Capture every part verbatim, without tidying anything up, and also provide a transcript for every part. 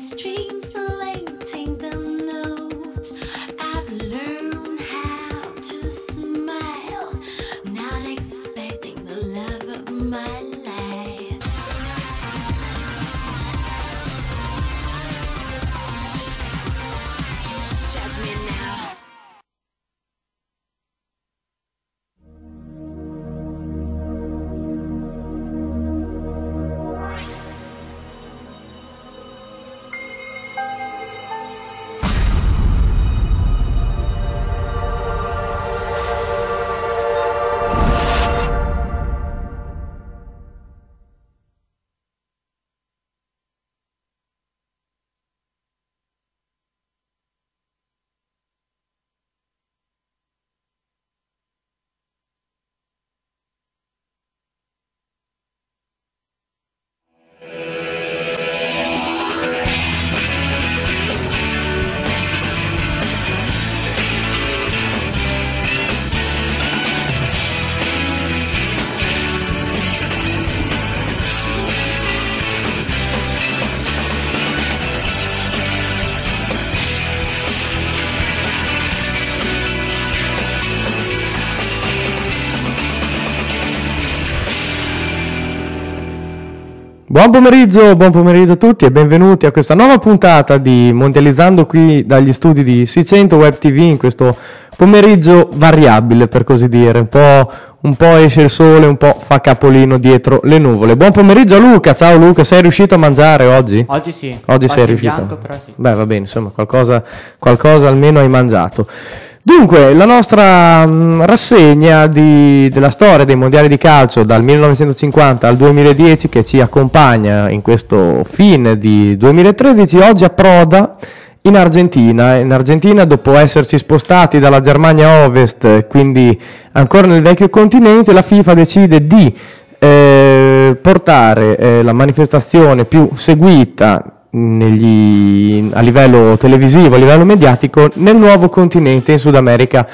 strings relating the notes. I've learned how to smile, not expecting the love of my life. Judge me now. Buon pomeriggio, buon pomeriggio a tutti e benvenuti a questa nuova puntata di Mondializzando qui dagli studi di seicento Web ti vu in questo pomeriggio variabile, per così dire, un po', un po' esce il sole, un po' fa capolino dietro le nuvole. Buon pomeriggio a Luca, ciao Luca, sei riuscito a mangiare oggi? Oggi sì, oggi sei riuscito. Bianco, però sì. Beh, va bene, insomma, qualcosa, qualcosa almeno hai mangiato. Dunque, la nostra mh, rassegna di, della storia dei mondiali di calcio dal millenovecentocinquanta al duemiladieci, che ci accompagna in questo fine di duemilatredici, oggi approda in Argentina. In Argentina, dopo esserci spostati dalla Germania Ovest, quindi ancora nel vecchio continente, la FIFA decide di eh, portare eh, la manifestazione più seguita Negli, a livello televisivo, a livello mediatico, nel nuovo continente, in Sud America.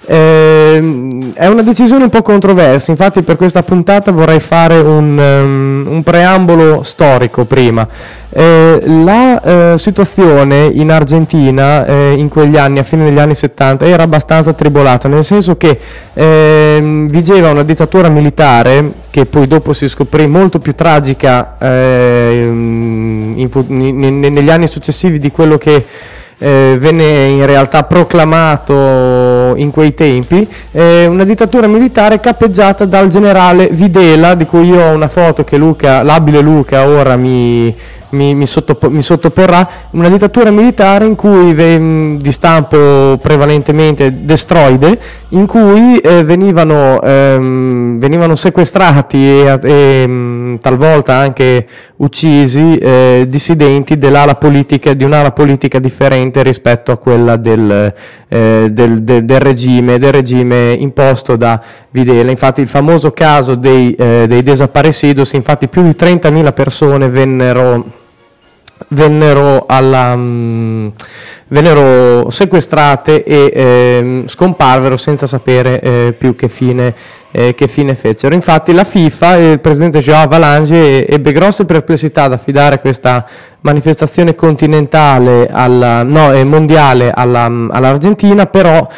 Eh, è una decisione un po' controversa, infatti per questa puntata vorrei fare un, um, un preambolo storico prima. Eh, la eh, situazione in Argentina eh, in quegli anni, a fine degli anni settanta, era abbastanza tribolata, nel senso che eh, vigeva una dittatura militare che poi dopo si scoprì molto più tragica eh, in, in, in, negli anni successivi di quello che Eh, venne in realtà proclamato in quei tempi, eh, una dittatura militare capeggiata dal generale Videla, di cui io ho una foto che Luca, l'abile Luca ora mi, mi, mi, sottopo, mi sottoporrà. Una dittatura militare in cui di stampo prevalentemente destroide, in cui eh, venivano, ehm, venivano sequestrati e, e talvolta anche uccisi eh, dissidenti dell'ala politica, di un'ala politica differente rispetto a quella del, eh, del, del, del regime del regime imposto da Videla. Infatti il famoso caso dei, eh, dei desaparecidos, infatti più di trentamila persone vennero vennero alla mh, vennero sequestrate e eh, scomparvero senza sapere eh, più che fine, eh, che fine fecero. Infatti la FIFA e il presidente João Havelange ebbe grosse perplessità ad affidare questa manifestazione continentale alla, no, eh, mondiale alla, all'Argentina, però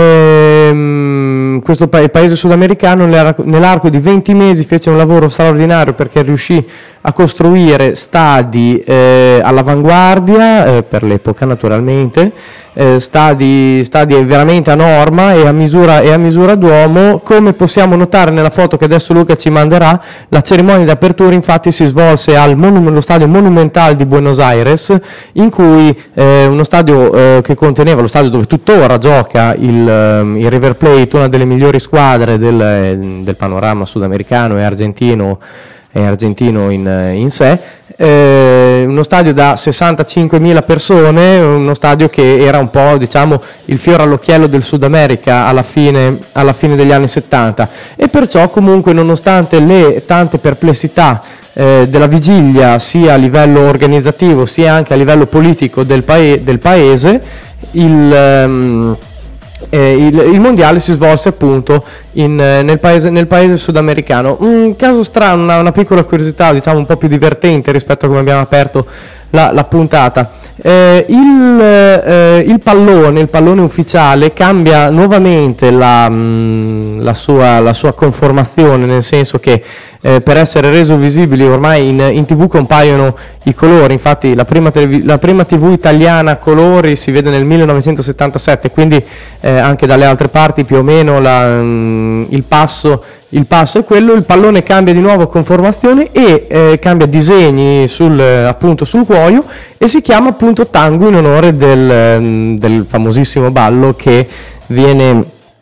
ehm, questo pa- il paese sudamericano nell'arco di venti mesi fece un lavoro straordinario, perché riuscì a costruire stadi eh, all'avanguardia, eh, per l'epoca naturalmente, eh, stadi, stadi veramente a norma e a misura, e a misura d'uomo. Come possiamo notare nella foto che adesso Luca ci manderà, la cerimonia di apertura infatti si svolse al monum- lo stadio Monumental di Buenos Aires, in cui eh, uno stadio eh, che conteneva, lo stadio dove tuttora gioca il, eh, il River Plate, una delle migliori squadre del, del panorama sudamericano e argentino, e argentino in, in sé, eh, uno stadio da sessantacinquemila persone, uno stadio che era un po', diciamo, il fiore all'occhiello del Sud America alla fine, alla fine degli anni settanta, e perciò comunque, nonostante le tante perplessità eh, della vigilia, sia a livello organizzativo sia anche a livello politico del, pae- del paese, il... Um, Eh, il, il mondiale si svolse appunto in, eh, nel, paese, nel paese sudamericano. Un caso strano, una, una piccola curiosità, diciamo un po' più divertente rispetto a come abbiamo aperto la, la puntata. Eh, il, eh, il pallone, il pallone ufficiale cambia nuovamente la, mh, la, sua, la sua conformazione, nel senso che eh, per essere reso visibile ormai in, in tv compaiono i colori. Infatti la prima, televi- la prima tv italiana a colori si vede nel millenovecentosettantasette, quindi eh, anche dalle altre parti più o meno la, mh, il passo Il passo è quello. Il pallone cambia di nuovo conformazione e eh, cambia disegni sul, appunto, sul cuoio, e si chiama appunto tango in onore del, del famosissimo ballo che viene,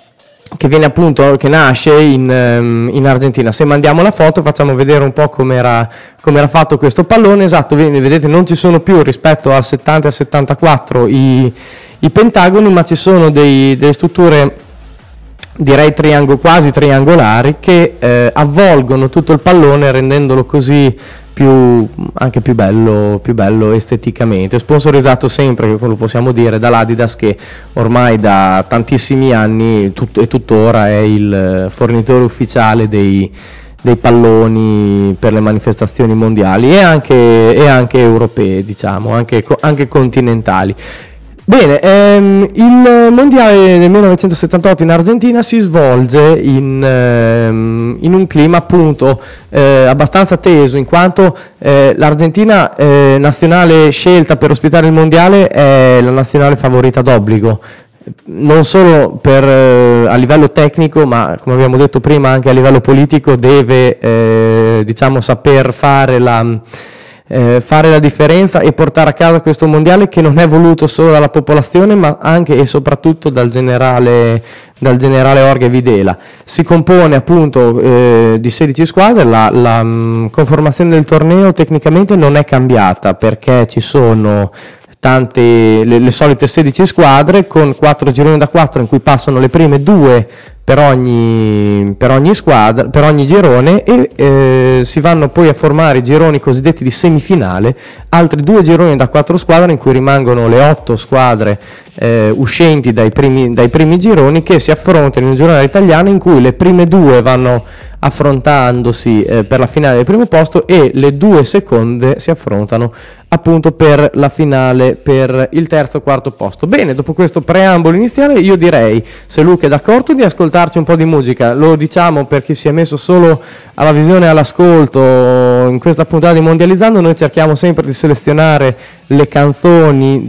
che viene appunto, che nasce in, in Argentina. Se mandiamo la foto facciamo vedere un po' come era fatto questo pallone. Esatto, vedete, non ci sono più rispetto al settanta e al settantaquattro i, i pentagoni, ma ci sono dei, delle strutture, direi triango, quasi triangolari, che eh, avvolgono tutto il pallone, rendendolo così più, anche più bello, più bello esteticamente. Sponsorizzato sempre, lo possiamo dire, dall'Adidas, che ormai da tantissimi anni tut- e tuttora è il fornitore ufficiale dei, dei palloni per le manifestazioni mondiali e anche, e anche europee, diciamo, anche, anche continentali. Bene, ehm, il mondiale del millenovecentosettantotto in Argentina si svolge in, ehm, in un clima appunto eh, abbastanza teso, in quanto eh, l'Argentina eh, nazionale scelta per ospitare il mondiale è la nazionale favorita d'obbligo, non solo per, eh, a livello tecnico, ma come abbiamo detto prima anche a livello politico deve eh, diciamo saper fare la... Eh, fare la differenza e portare a casa questo mondiale, che non è voluto solo dalla popolazione ma anche e soprattutto dal generale, dal generale Jorge Videla. Si compone appunto eh, di sedici squadre. La, la mh, conformazione del torneo tecnicamente non è cambiata, perché ci sono tante, le, le solite sedici squadre con quattro gironi da quattro in cui passano le prime due per ogni, per ogni squadra, per ogni girone, e eh, si vanno poi a formare i gironi cosiddetti di semifinale, altri due gironi da quattro squadre in cui rimangono le otto squadre eh, uscenti dai primi, dai primi gironi, che si affrontano in un girone italiano in cui le prime due vanno affrontandosi eh, per la finale del primo posto e le due seconde si affrontano appunto per la finale per il terzo o quarto posto. Bene, dopo questo preambolo iniziale io direi, se Luca è d'accordo, di ascoltarci un po' di musica. Lo diciamo per chi si è messo solo alla visione e all'ascolto in questa puntata di Mondializzando. Noi cerchiamo sempre di selezionare le canzoni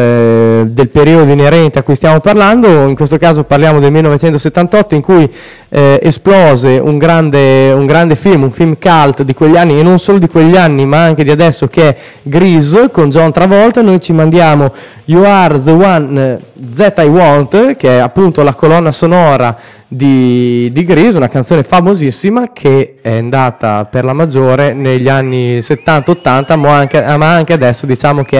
del, del periodo inerente a cui stiamo parlando. In questo caso parliamo del millenovecentosettantotto, in cui eh, esplose un grande, un grande film, un film cult di quegli anni, e non solo di quegli anni ma anche di adesso, che è Grease con John Travolta. Noi ci mandiamo You Are the One That I Want, che è appunto la colonna sonora di, di Grease, una canzone famosissima che è andata per la maggiore negli anni settanta ottanta, ma anche, ma anche adesso diciamo che è...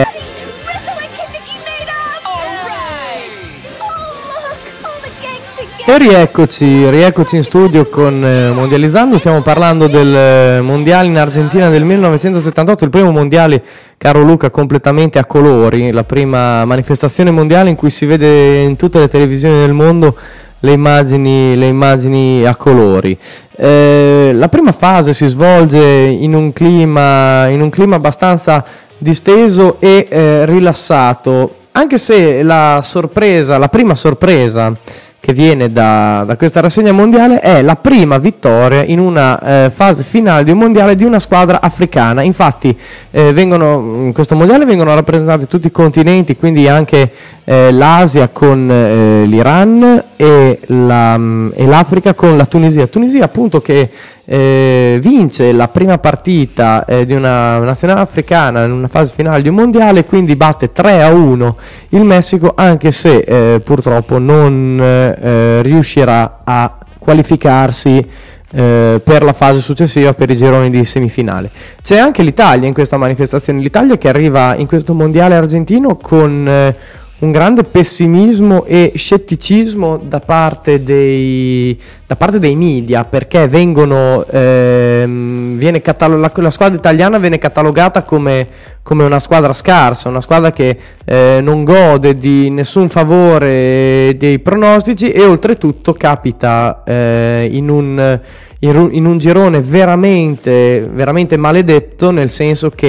E rieccoci, rieccoci in studio con eh, Mondializzando. Stiamo parlando del eh, mondiale in Argentina del millenovecentosettantotto, il primo mondiale, caro Luca, completamente a colori, la prima manifestazione mondiale in cui si vede in tutte le televisioni del mondo le immagini, le immagini a colori. Eh, la prima fase si svolge in un clima, in un clima abbastanza disteso e eh, rilassato, anche se la sorpresa, la prima sorpresa che viene da, da questa rassegna mondiale è la prima vittoria in una eh, fase finale di un mondiale di una squadra africana. Infatti eh, vengono, in questo mondiale vengono rappresentati tutti i continenti, quindi anche eh, l'Asia con eh, l'Iran e, la, e l'Africa con la Tunisia. Tunisia appunto che eh, vince la prima partita eh, di una nazionale africana in una fase finale di un mondiale, quindi batte tre a uno il Messico, anche se eh, purtroppo non eh, riuscirà a qualificarsi eh, per la fase successiva, per i gironi di semifinale. C'è anche l'Italia in questa manifestazione, l'Italia che arriva in questo mondiale argentino con eh, un grande pessimismo e scetticismo da parte dei, da parte dei media, perché vengono, ehm, viene catalog- la, la squadra italiana viene catalogata come, come una squadra scarsa, una squadra che eh, non gode di nessun favore dei pronostici, e oltretutto capita eh, in un in un girone veramente, veramente maledetto, nel senso che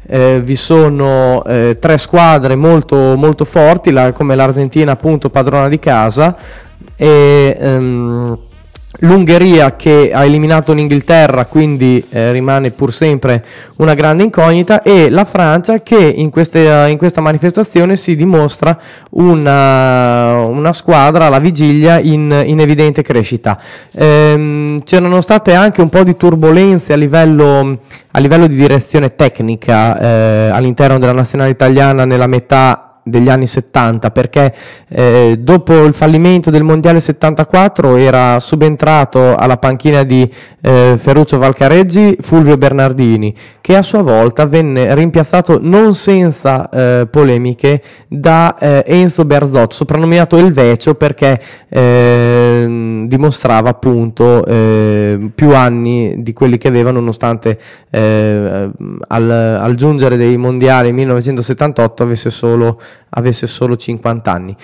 eh, vi sono eh, tre squadre molto, molto forti, la, come l'Argentina appunto padrona di casa, e ehm, l'Ungheria che ha eliminato l'Inghilterra, quindi eh, rimane pur sempre una grande incognita, e la Francia che in, queste, in questa manifestazione si dimostra una, una squadra alla vigilia in, in evidente crescita. Ehm, c'erano state anche un po' di turbolenze a livello, a livello di direzione tecnica eh, all'interno della nazionale italiana nella metà degli anni settanta, perché eh, dopo il fallimento del mondiale settantaquattro era subentrato alla panchina di eh, Ferruccio Valcareggi Fulvio Bernardini, che a sua volta venne rimpiazzato non senza eh, polemiche da eh, Enzo Bearzot, soprannominato Il Vecchio perché eh, dimostrava appunto eh, più anni di quelli che aveva, nonostante eh, al, al giungere dei mondiali millenovecentosettantotto avesse solo avesse solo cinquanta anni.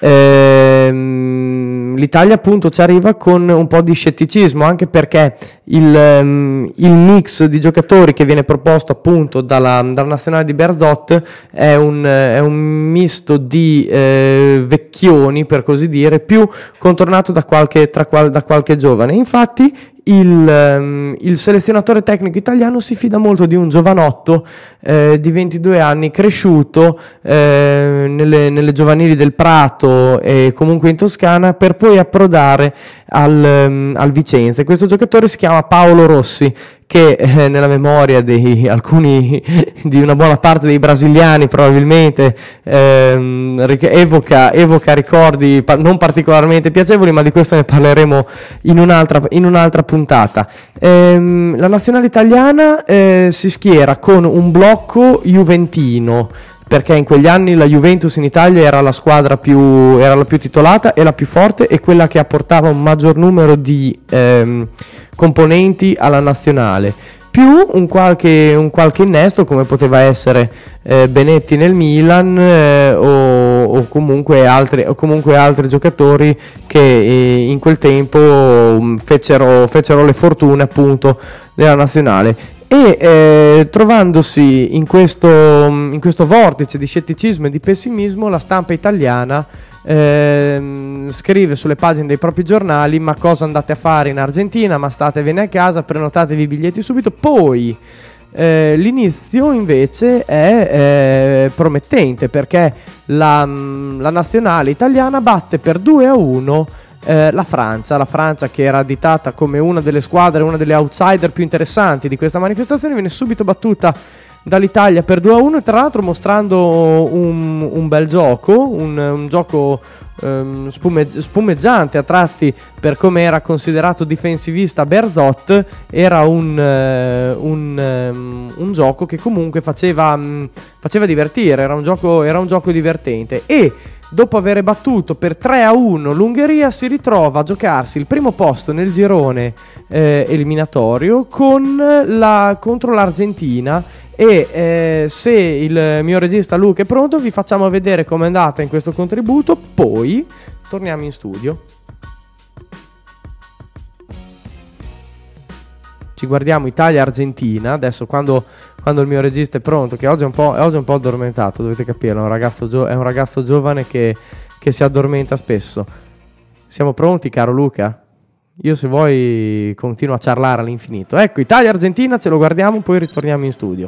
Ehm, L'Italia appunto ci arriva con un po' di scetticismo, anche perché il, um, il mix di giocatori che viene proposto appunto dalla, dalla nazionale di Bearzot è un, è un misto di eh, vecchioni, per così dire, più contornato da qualche, tra qual, da qualche giovane. Infatti Il, um, il selezionatore tecnico italiano si fida molto di un giovanotto eh, di ventidue anni, cresciuto eh, nelle, nelle giovanili del Prato e comunque in Toscana, per poi approdare al, um, al Vicenza. Questo giocatore si chiama Paolo Rossi, che eh, nella memoria di alcuni, di una buona parte dei brasiliani probabilmente ehm, evoca, evoca ricordi pa- non particolarmente piacevoli, ma di questo ne parleremo in un'altra, in un'altra puntata. Ehm, la nazionale italiana eh, si schiera con un blocco juventino, perché in quegli anni la Juventus in Italia era la squadra più, era la più titolata e la più forte, e quella che apportava un maggior numero di ehm, componenti alla nazionale, più un qualche, un qualche innesto come poteva essere eh, Benetti nel Milan eh, o, o, comunque altri, o comunque altri giocatori che eh, in quel tempo um, fecero, fecero le fortune appunto della nazionale. E eh, trovandosi in questo, in questo vortice di scetticismo e di pessimismo, la stampa italiana eh, scrive sulle pagine dei propri giornali: ma cosa andate a fare in Argentina? Ma statevene a casa, prenotatevi i biglietti subito. Poi eh, l'inizio invece è eh, promettente, perché la, la nazionale italiana batte per due a uno Eh, la Francia, la Francia che era additata come una delle squadre, una delle outsider più interessanti di questa manifestazione, viene subito battuta dall'Italia per due a uno, e tra l'altro mostrando un, un bel gioco, un, un gioco um, spume- spumeggiante a tratti, per come era considerato difensivista Bearzot. Era un, uh, un, um, un gioco che comunque faceva, um, faceva divertire, era un gioco, era un gioco divertente. E dopo aver battuto per tre a uno l'Ungheria, si ritrova a giocarsi il primo posto nel girone eh, eliminatorio con la, contro l'Argentina. E eh, se il mio regista Luca è pronto, vi facciamo vedere com'è andata in questo contributo, poi torniamo in studio. Ci guardiamo Italia-Argentina. Adesso quando, quando il mio regista è pronto, che oggi è un po', oggi è un po' addormentato, dovete capire, è un ragazzo, gio- è un ragazzo giovane che, che si addormenta spesso. Siamo pronti, caro Luca? Io, se vuoi, continuo a ciarlare all'infinito. Ecco, Italia-Argentina, ce lo guardiamo, poi ritorniamo in studio.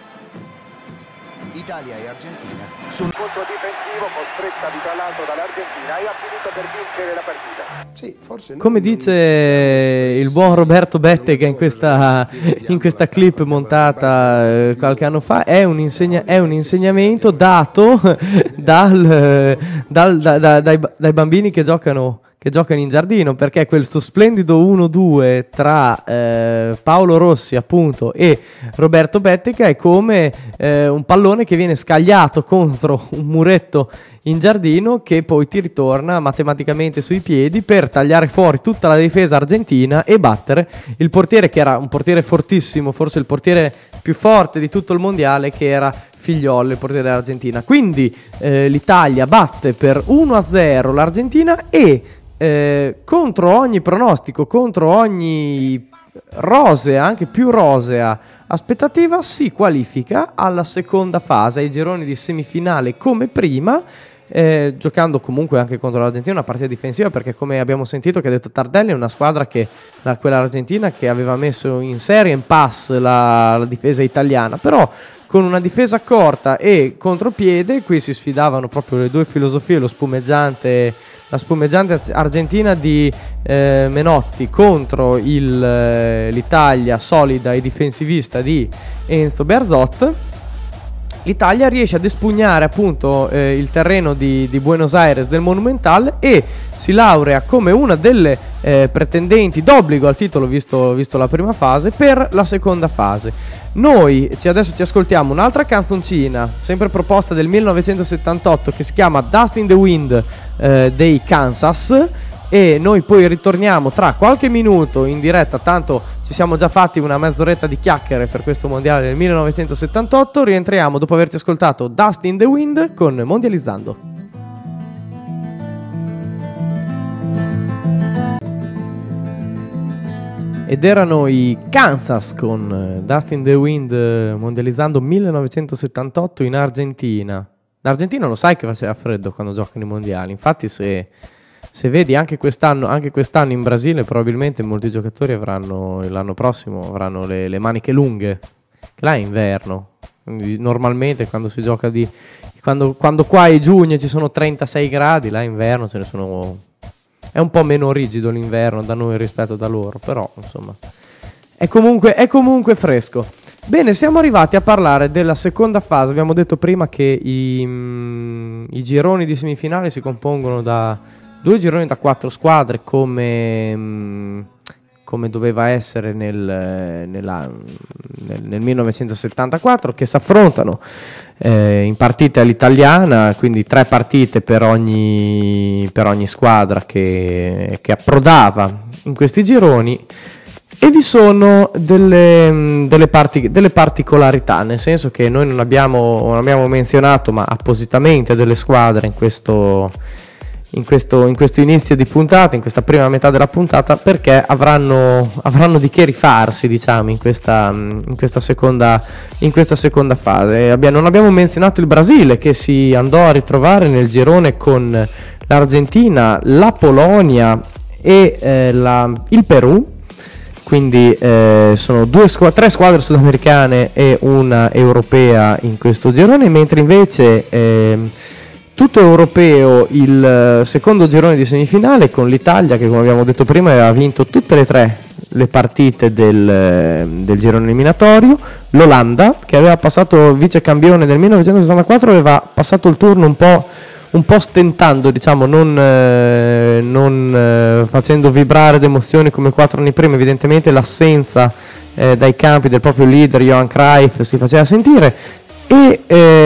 Italia e Argentina sono contro difensivo costretta tra l'altro dall'Argentina e ha finito per vincere la partita. Sì, forse Come dice il buon Roberto Bettega in questa, in questa clip montata eh, qualche anno fa, è un, insegna- è un insegnamento dato dal, dal, da, da, dai, dai bambini che giocano che giocano in giardino, perché questo splendido uno due tra eh, Paolo Rossi appunto e Roberto Bettega è come eh, un pallone che viene scagliato contro un muretto in giardino, che poi ti ritorna matematicamente sui piedi per tagliare fuori tutta la difesa argentina e battere il portiere, che era un portiere fortissimo, forse il portiere più forte di tutto il mondiale, che era Figliolo, il portiere dell'Argentina. Quindi eh, l'Italia batte per uno a zero l'Argentina e Eh, contro ogni pronostico, contro ogni rosea, anche più rosea aspettativa, si qualifica alla seconda fase, ai gironi di semifinale come prima, eh, giocando comunque anche contro l'Argentina una partita difensiva, perché come abbiamo sentito che ha detto Tardelli è una squadra che, la, quella argentina, che aveva messo in serie in pass la, la difesa italiana, però con una difesa corta e contropiede. Qui si sfidavano proprio le due filosofie, lo spumeggiante, la spumeggiante argentina di eh, Menotti contro il, eh, l'Italia solida e difensivista di Enzo Bearzot. L'Italia riesce ad espugnare appunto eh, il terreno di, di Buenos Aires del Monumental e si laurea come una delle eh, pretendenti d'obbligo al titolo, visto, visto la prima fase, per la seconda fase. Noi ci, adesso ci ascoltiamo un'altra canzoncina, sempre proposta del millenovecentosettantotto, che si chiama Dust in the Wind eh, dei Kansas, e noi poi ritorniamo tra qualche minuto in diretta, tanto ci siamo già fatti una mezz'oretta di chiacchiere per questo mondiale del millenovecentosettantotto. Rientriamo dopo averci ascoltato Dust in the Wind con Mondializzando. Ed erano i Kansas con Dust in the Wind, Mondializzando millenovecentosettantotto in Argentina. L'Argentina lo sai che faceva freddo quando giocano i mondiali, infatti se, se vedi anche quest'anno, anche quest'anno in Brasile probabilmente molti giocatori avranno, l'anno prossimo avranno le, le maniche lunghe, che là è inverno. Quindi normalmente quando si gioca di... Quando, quando qua è giugno ci sono trentasei gradi, là è inverno ce ne sono... È un po' meno rigido l'inverno da noi rispetto da loro, però insomma è comunque, è comunque fresco. Bene, siamo arrivati a parlare della seconda fase. Abbiamo detto prima che i, mm, i gironi di semifinale si compongono da due gironi da quattro squadre, come, mm, come doveva essere nel, nella, nel, nel millenovecentosettantaquattro, che si affrontano Eh, in partite all'italiana, quindi tre partite per ogni, per ogni squadra che, che approdava in questi gironi, e vi sono delle, delle, parti, delle particolarità, nel senso che noi non abbiamo, non abbiamo menzionato ma appositamente delle squadre in questo, in questo, in questo inizio di puntata, in questa prima metà della puntata, perché avranno, avranno di che rifarsi, diciamo, in questa, in questa, seconda, in questa seconda fase. Abbiamo, non abbiamo menzionato il Brasile, che si andò a ritrovare nel girone con l'Argentina, la Polonia e eh, la, il Perù. Quindi eh, sono due squ- tre squadre sudamericane e una europea in questo girone, mentre invece eh, tutto europeo il secondo girone di semifinale, con l'Italia che, come abbiamo detto prima, aveva vinto tutte le tre le partite del, del girone eliminatorio. L'Olanda, che aveva passato vice campione nel millenovecentosessantaquattro, aveva passato il turno un po', un po' stentando, diciamo, non, eh, non eh, facendo vibrare d'emozioni come quattro anni prima. Evidentemente l'assenza eh, dai campi del proprio leader Johan Cruyff si faceva sentire, e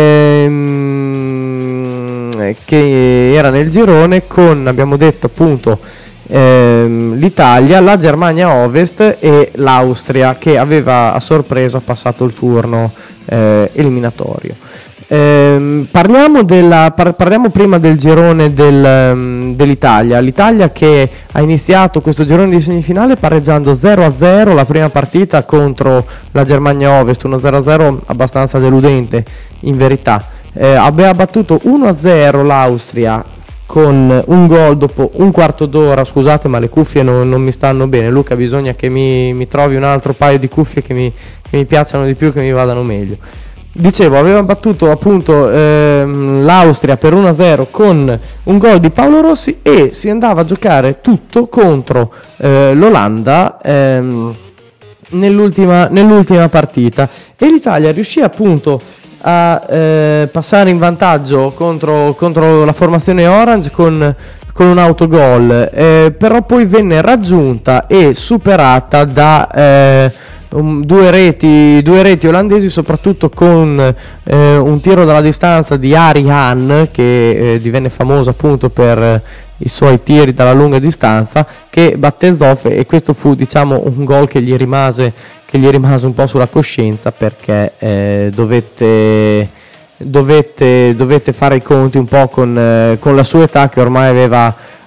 ehm, che era nel girone con, abbiamo detto appunto, ehm, l'Italia, la Germania Ovest e l'Austria, che aveva a sorpresa passato il turno eh, eliminatorio. Eh, parliamo, della, par- parliamo prima del girone del, um, dell'Italia. L'Italia che ha iniziato questo girone di semifinale pareggiando zero a zero la prima partita contro la Germania Ovest, uno zero a zero abbastanza deludente in verità. Eh, aveva battuto uno a zero l'Austria con un gol dopo un quarto d'ora. Scusate, ma le cuffie non, non mi stanno bene, Luca, bisogna che mi, mi trovi un altro paio di cuffie che mi, che mi piacciono di più, che mi vadano meglio. Dicevo, aveva battuto appunto ehm, l'Austria per uno a zero con un gol di Paolo Rossi, e si andava a giocare tutto contro eh, l'Olanda ehm, nell'ultima, nell'ultima partita, e l'Italia riuscì appunto a eh, passare in vantaggio contro, contro la formazione Orange con, con un autogol, eh, però poi venne raggiunta e superata da eh, Um, due, reti, due reti olandesi, soprattutto con eh, un tiro dalla distanza di Arie Han, che eh, divenne famoso appunto per eh, i suoi tiri dalla lunga distanza, che batté Zoff, e questo fu, diciamo, un gol che gli rimase, che gli rimase un po' sulla coscienza, perché eh, dovette, dovette, dovette fare i conti un po' con, eh, con la sua età, che ormai aveva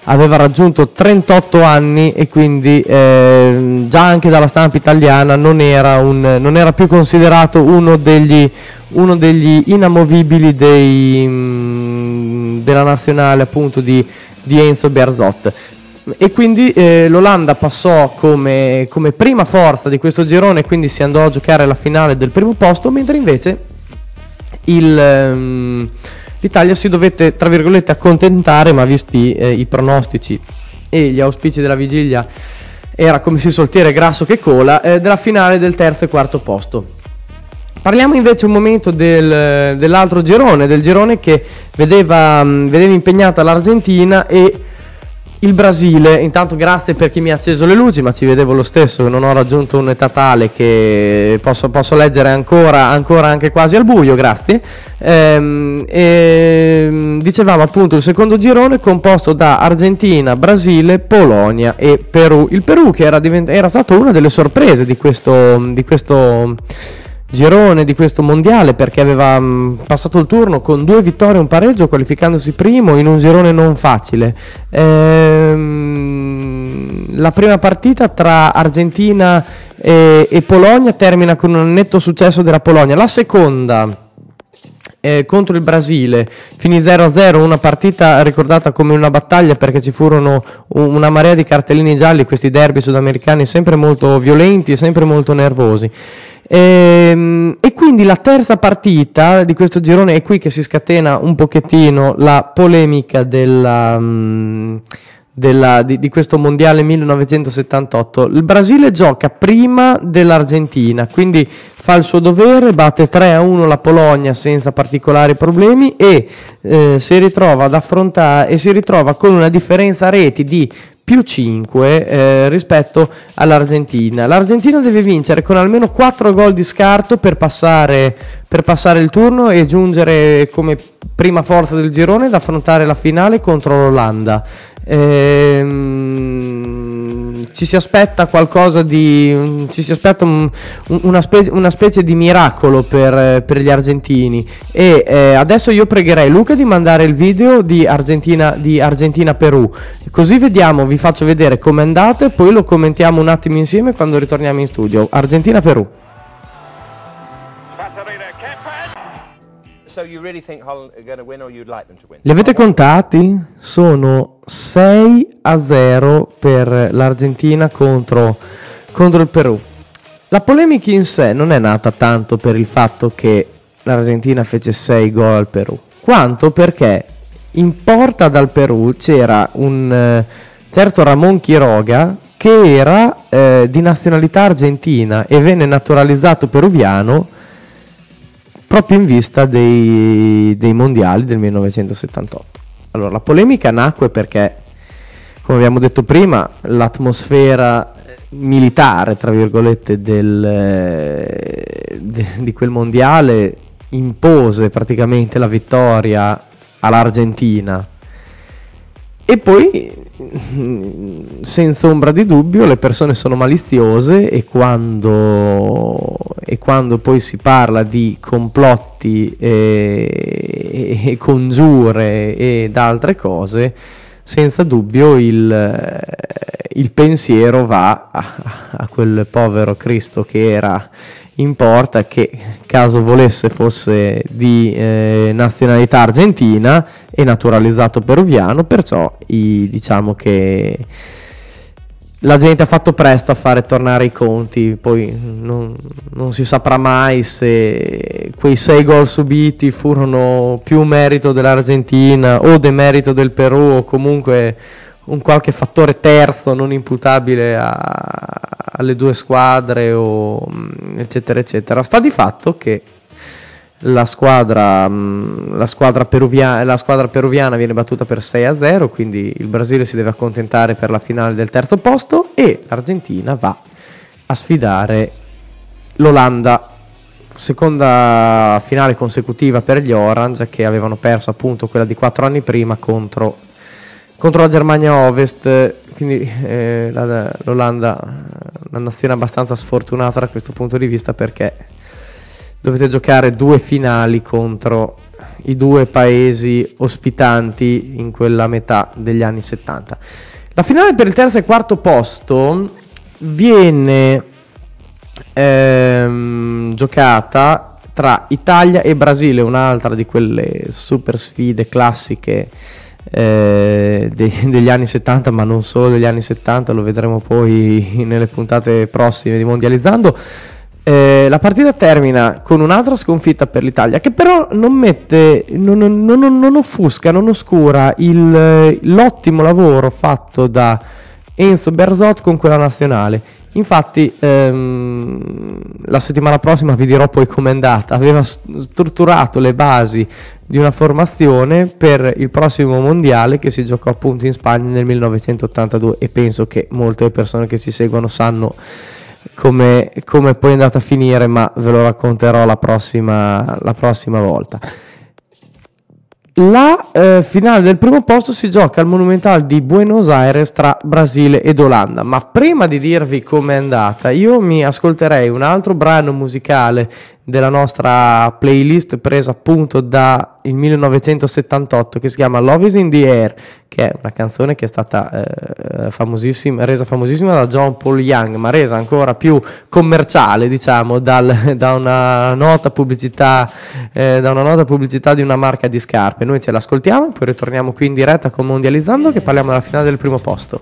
aveva raggiunto trentotto anni e quindi eh, già anche dalla stampa italiana non era, un, non era più considerato uno degli, uno degli inamovibili dei, mh, della nazionale appunto di, di Enzo Bearzot. E quindi eh, l'Olanda passò come, come prima forza di questo girone, quindi si andò a giocare la finale del primo posto, mentre invece il, ehm, l'Italia si dovette, tra virgolette, accontentare, ma visti eh, i pronostici e gli auspici della vigilia, era, come si suol dire, grasso che cola, eh, della finale del terzo e quarto posto. Parliamo invece un momento del, dell'altro girone, del girone che vedeva, mh, vedeva impegnata l'Argentina e il Brasile. Intanto grazie per chi mi ha acceso le luci, ma ci vedevo lo stesso, non ho raggiunto un'età tale che posso, posso leggere ancora, ancora anche quasi al buio, grazie. Ehm, e, dicevamo appunto il secondo girone composto da Argentina, Brasile, Polonia e Perù. Il Perù che era, divent- era stato una delle sorprese di questo, di questo girone, di questo mondiale, perché aveva mh, passato il turno con due vittorie e un pareggio, qualificandosi primo in un girone non facile. Ehm, la prima partita tra Argentina e, e Polonia termina con un netto successo della Polonia. La seconda eh, contro il Brasile finì zero a zero, una partita ricordata come una battaglia perché ci furono un, una marea di cartellini gialli, questi derby sudamericani sempre molto violenti e sempre molto nervosi. E, e quindi la terza partita di questo girone è qui che si scatena un pochettino la polemica della, della, di, di questo mondiale millenovecentosettantotto. Il Brasile gioca prima dell'Argentina, quindi fa il suo dovere, batte tre a uno la Polonia senza particolari problemi e eh, si ritrova ad affrontare e si ritrova con una differenza reti di più cinque eh, rispetto all'Argentina. L'Argentina deve vincere con almeno quattro gol di scarto per passare, per passare il turno e giungere come prima forza del girone ad affrontare la finale contro l'Olanda. Ehm, ci si aspetta qualcosa di ci si aspetta un, una, specie, una specie di miracolo per, per gli argentini e eh, adesso io pregherei Luca di mandare il video di Argentina di Argentina Perù, così vediamo, vi faccio vedere com'è andata e poi lo commentiamo un attimo insieme quando ritorniamo in studio. Argentina Perù. So you really think Holland are going to win or you'd like them to win? Li avete contati? Sono sei a zero per l'Argentina contro, contro il Perù. La polemica in sé non è nata tanto per il fatto che l'Argentina fece sei gol al Perù, quanto perché in porta dal Perù c'era un eh, certo Ramon Quiroga che era eh, di nazionalità argentina e venne naturalizzato peruviano proprio in vista dei, dei mondiali del millenovecentosettantotto. Allora, la polemica nacque perché, come abbiamo detto prima, l'atmosfera militare, tra virgolette, del, de, di quel mondiale impose praticamente la vittoria all'Argentina. E poi, senza ombra di dubbio, le persone sono maliziose e quando, e quando poi si parla di complotti e, e congiure ed altre cose, senza dubbio il, il pensiero va a, a quel povero Cristo che era in porta, che caso volesse fosse di eh, nazionalità argentina e naturalizzato peruviano, perciò i, diciamo che la gente ha fatto presto a fare tornare i conti, poi non, non si saprà mai se quei sei gol subiti furono più merito dell'Argentina o demerito del Perù o comunque un qualche fattore terzo non imputabile a, alle due squadre o eccetera eccetera. Sta di fatto che la squadra, la squadra, peruvia, la squadra peruviana viene battuta per sei a zero, quindi il Brasile si deve accontentare per la finale del terzo posto e l'Argentina va a sfidare l'Olanda, seconda finale consecutiva per gli Orange, che avevano perso appunto quella di quattro anni prima contro contro la Germania Ovest, quindi eh, la, l'Olanda una nazione abbastanza sfortunata da questo punto di vista, perché dovete giocare due finali contro i due paesi ospitanti in quella metà degli anni settanta. La finale per il terzo e quarto posto viene ehm, giocata tra Italia e Brasile, un'altra di quelle super sfide classiche eh, de- degli anni settanta, ma non solo degli anni settanta, lo vedremo poi nelle puntate prossime di Mondializzando. Eh, la partita termina con un'altra sconfitta per l'Italia, che però non mette, non, non, non, non offusca, non oscura il, l'ottimo lavoro fatto da Enzo Bearzot con quella nazionale. Infatti ehm, la settimana prossima vi dirò poi com'è andata. Aveva strutturato le basi di una formazione per il prossimo mondiale che si giocò appunto in Spagna nel millenovecentottantadue, e penso che molte persone che ci seguono sanno come, come poi è andata a finire, ma ve lo racconterò la prossima, la prossima volta. La eh, finale del primo posto si gioca al Monumental di Buenos Aires tra Brasile ed Olanda, ma prima di dirvi com'è andata io mi ascolterei un altro brano musicale della nostra playlist presa appunto dal millenovecentosettantotto, che si chiama Love is in the Air, che è una canzone che è stata eh, famosissima, resa famosissima da John Paul Young, ma resa ancora più commerciale, diciamo, dal, da una nota pubblicità eh, da una nota pubblicità di una marca di scarpe. Noi ce l'ascoltiamo, poi ritorniamo qui in diretta con Mondializzando, che parliamo della finale del primo posto.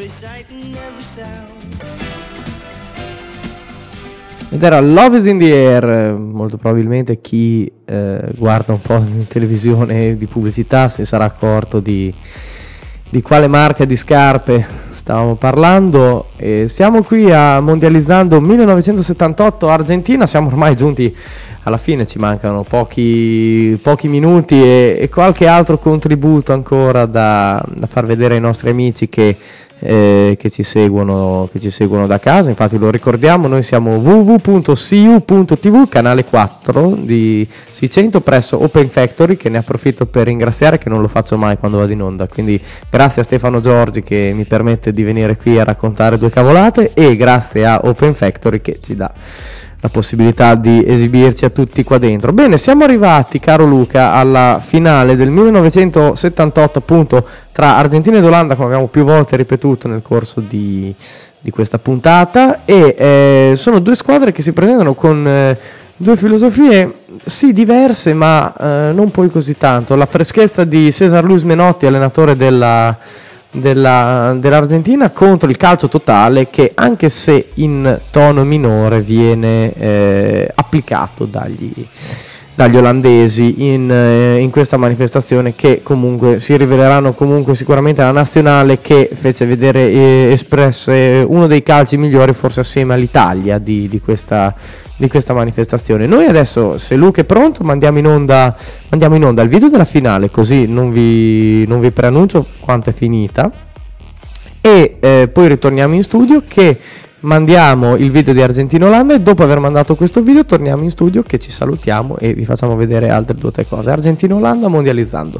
Ed era Love is in the Air. Molto probabilmente chi eh, guarda un po' in televisione di pubblicità si sarà accorto di, di quale marca di scarpe stavamo parlando. E siamo qui a Mondializzando millenovecentosettantotto Argentina, siamo ormai giunti alla fine, ci mancano pochi, pochi minuti e, e qualche altro contributo ancora da, da far vedere ai nostri amici che Eh, che ci seguono che ci seguono da casa. Infatti lo ricordiamo, noi siamo w w w punto c u punto t v, canale quattro di seicento presso Open Factory, che ne approfitto per ringraziare, che non lo faccio mai quando vado in onda, quindi grazie a Stefano Giorgi che mi permette di venire qui a raccontare due cavolate, e grazie a Open Factory che ci dà la possibilità di esibirci a tutti qua dentro. Bene, siamo arrivati, caro Luca, alla finale del millenovecentosettantotto appunto tra Argentina ed Olanda, come abbiamo più volte ripetuto nel corso di, di questa puntata, e eh, sono due squadre che si presentano con eh, due filosofie sì diverse, ma eh, non poi così tanto. La freschezza di César Luis Menotti, allenatore della Della, dell'Argentina, contro il calcio totale che, anche se in tono minore, viene eh, applicato dagli, dagli olandesi in, eh, in questa manifestazione, che comunque si riveleranno comunque sicuramente la nazionale che fece vedere eh, espresse uno dei calci migliori, forse assieme all'Italia, di, di questa di questa manifestazione. Noi adesso, se Luca è pronto, mandiamo in onda mandiamo in onda il video della finale, così non vi, non vi preannuncio quanto è finita, e eh, poi ritorniamo in studio che mandiamo il video di Argentina-Olanda, e dopo aver mandato questo video torniamo in studio che ci salutiamo e vi facciamo vedere altre due o tre cose. Argentina-Olanda, Mondializzando.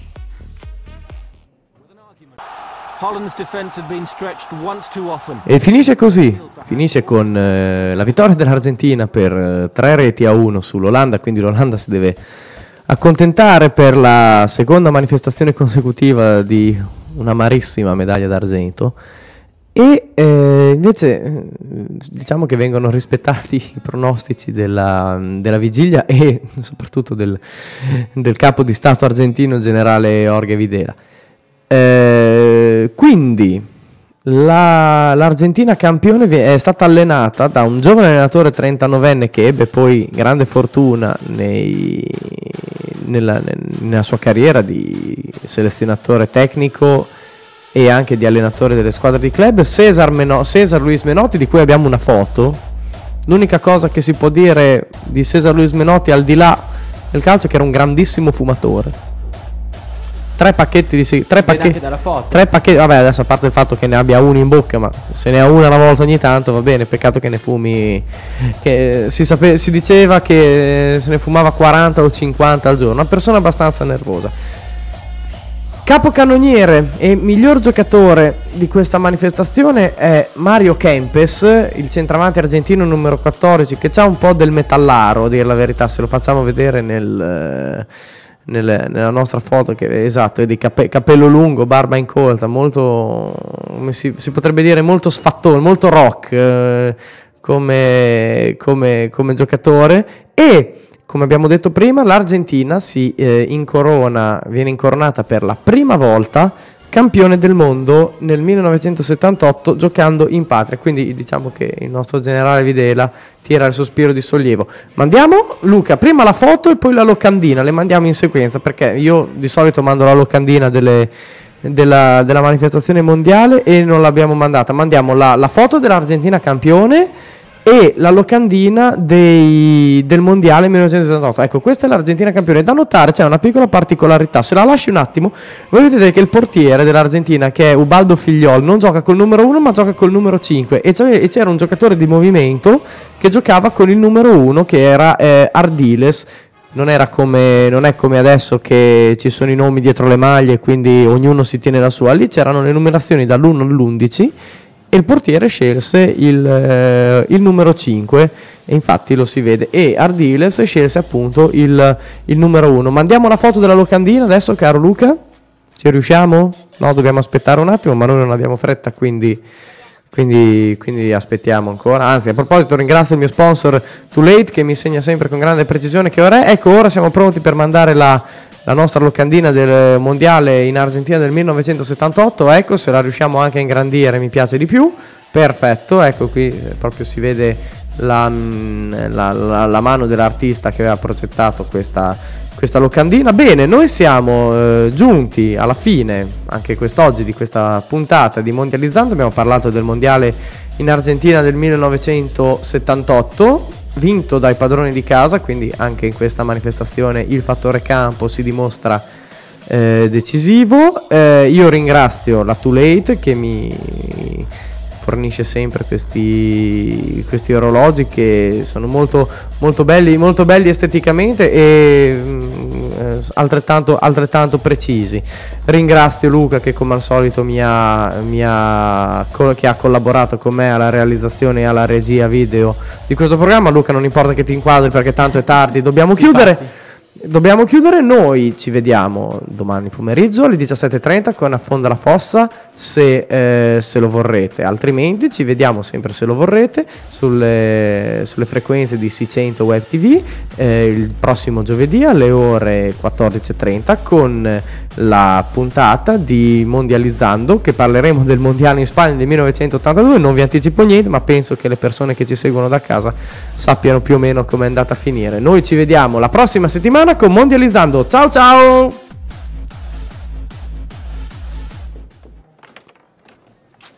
E finisce così, finisce con eh, la vittoria dell'Argentina per eh, tre reti a uno sull'Olanda, quindi l'Olanda si deve accontentare per la seconda manifestazione consecutiva di un'amarissima medaglia d'argento, e eh, invece diciamo che vengono rispettati i pronostici della, della vigilia e soprattutto del, del capo di Stato argentino, generale Jorge Videla. Eh, quindi la, l'Argentina campione è stata allenata da un giovane allenatore trentanovenne che ebbe poi grande fortuna nei, nella, nella sua carriera di selezionatore tecnico e anche di allenatore delle squadre di club, César, Meno, César Luis Menotti, di cui abbiamo una foto. L'unica cosa che si può dire di César Luis Menotti, al di là del calcio, è che era un grandissimo fumatore. Tre pacchetti di tre pacchetti, tre pacchetti, vabbè, adesso a parte il fatto che ne abbia uno in bocca, ma se ne ha una una volta ogni tanto va bene, peccato che ne fumi, che si, sape, si diceva che se ne fumava quaranta o cinquanta al giorno, una persona abbastanza nervosa. Capocannoniere e miglior giocatore di questa manifestazione è Mario Kempes, il centravanti argentino numero quattordici, che c'ha un po' del metallaro, a dire la verità, se lo facciamo vedere nel... nel- nella nostra foto, che esatto, è di cape- capello lungo, barba incolta, molto, come si, si potrebbe dire, molto sfattone, molto rock eh, come, come- come giocatore. E come abbiamo detto prima, l'Argentina si eh, incorona, viene incoronata per la prima volta campione del mondo nel millenovecentosettantotto giocando in patria, quindi diciamo che il nostro generale Videla tira il sospiro di sollievo. Mandiamo, Luca, prima la foto e poi la locandina, le mandiamo in sequenza, perché io di solito mando la locandina delle, della, della manifestazione mondiale e non l'abbiamo mandata. Mandiamo la, la foto dell'Argentina campione e la locandina dei- del mondiale millenovecentosessantotto. Ecco, questa è l'Argentina campione. Da notare c'è una piccola particolarità, se la lasci un attimo, voi vedete che il portiere dell'Argentina, che è Ubaldo Figliol, non gioca col numero uno ma gioca col numero cinque, e c'è- e c'era un giocatore di movimento che giocava con il numero uno, che era eh, Ardiles. Non era come, non è come adesso che ci sono i nomi dietro le maglie, quindi ognuno si tiene la sua. Lì c'erano le numerazioni dall'uno all'undici e il portiere scelse il, eh, il numero cinque, e infatti lo si vede, e Ardiles scelse appunto il, il numero uno. Mandiamo la foto della locandina adesso, caro Luca? Ci riusciamo? No, dobbiamo aspettare un attimo, ma noi non abbiamo fretta, quindi, quindi, quindi aspettiamo ancora. Anzi, a proposito, ringrazio il mio sponsor Too Late, che mi insegna sempre con grande precisione che ora è. Ecco, ora siamo pronti per mandare la, la nostra locandina del mondiale in Argentina del millenovecentosettantotto. Ecco, se la riusciamo anche a ingrandire mi piace di più. Perfetto, ecco qui eh, proprio si vede la, mm, la- la- la mano dell'artista che aveva progettato questa, questa locandina. Bene, noi siamo eh, giunti alla fine anche quest'oggi di questa puntata di Mondializzando. Abbiamo parlato del mondiale in Argentina del millenovecentosettantotto, vinto dai padroni di casa, quindi anche in questa manifestazione il fattore campo si dimostra eh, decisivo. Eh, io ringrazio la Too Late che mi fornisce sempre questi, questi orologi che sono molto, molto belli, molto belli esteticamente e mm, eh, altrettanto, altrettanto precisi. Ringrazio Luca che come al solito mi ha, mi ha, co- che ha collaborato con me alla realizzazione e alla regia video di questo programma. Luca, non importa che ti inquadri perché tanto è tardi, dobbiamo chiudere. Dobbiamo chiudere, noi ci vediamo domani pomeriggio alle diciassette e trenta con Affonda la Fossa, se, eh, se lo vorrete, altrimenti ci vediamo sempre, se lo vorrete, sulle, sulle frequenze di seicento Web T V eh, il prossimo giovedì alle ore quattordici e trenta con la puntata di Mondializzando, che parleremo del mondiale in Spagna del millenovecentottantadue. Non vi anticipo niente, ma penso che le persone che ci seguono da casa sappiano più o meno come è andata a finire. Noi ci vediamo la prossima settimana con Mondializzando. Ciao ciao!